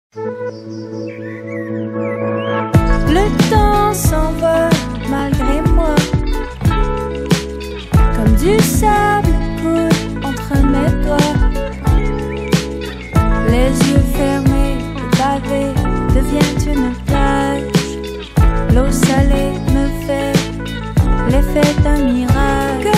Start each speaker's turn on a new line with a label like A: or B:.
A: Le temps s'envole malgré moi, comme du sable coule entre mes doigts. Les yeux fermés, le pavé devient une plage. L'eau salée me fait l'effet d'un miracle.